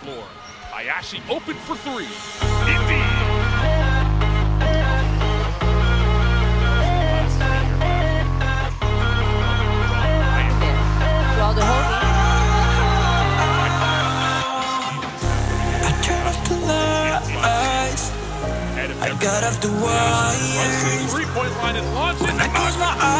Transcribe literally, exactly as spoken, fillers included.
more. Hayashi open for three. Indeed. Draw the whole game. I turn off the lights. I got off the wires. Three-point line and launches. When I close my eyes.